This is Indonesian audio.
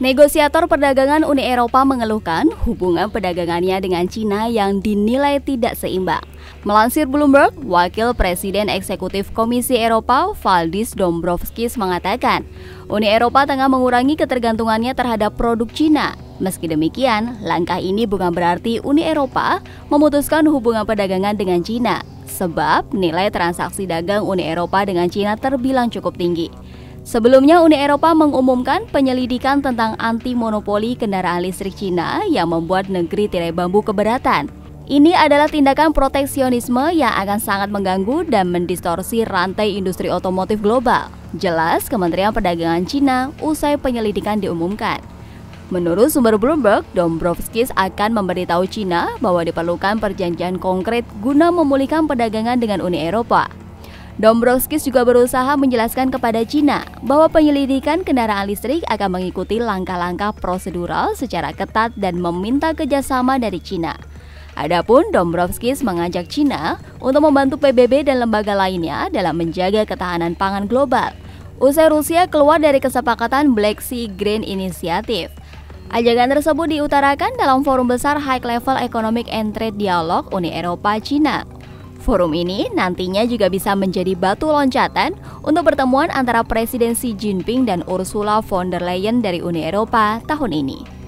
Negosiator perdagangan Uni Eropa mengeluhkan hubungan perdagangannya dengan Cina yang dinilai tidak seimbang. Melansir Bloomberg, Wakil Presiden Eksekutif Komisi Eropa, Valdis Dombrovskis mengatakan, Uni Eropa tengah mengurangi ketergantungannya terhadap produk Cina. Meski demikian, langkah ini bukan berarti Uni Eropa memutuskan hubungan perdagangan dengan Cina, sebab nilai transaksi dagang Uni Eropa dengan Cina terbilang cukup tinggi. Sebelumnya, Uni Eropa mengumumkan penyelidikan tentang anti-monopoli kendaraan listrik Cina yang membuat negeri tirai bambu keberatan. Ini adalah tindakan proteksionisme yang akan sangat mengganggu dan mendistorsi rantai industri otomotif global. Jelas Kementerian Perdagangan Cina usai penyelidikan diumumkan. Menurut sumber Bloomberg, Dombrovskis akan memberitahu Cina bahwa diperlukan perjanjian konkret guna memulihkan perdagangan dengan Uni Eropa. Dombrovskis juga berusaha menjelaskan kepada Cina bahwa penyelidikan kendaraan listrik akan mengikuti langkah-langkah prosedural secara ketat dan meminta kerjasama dari Cina. Adapun Dombrovskis mengajak Cina untuk membantu PBB dan lembaga lainnya dalam menjaga ketahanan pangan global, usai Rusia keluar dari kesepakatan Black Sea Grain Initiative. Ajakan tersebut diutarakan dalam forum besar High Level Economic and Trade Dialogue Uni Eropa-Cina. Forum ini nantinya juga bisa menjadi batu loncatan untuk pertemuan antara Presiden Xi Jinping dan Ursula von der Leyen dari Uni Eropa tahun ini.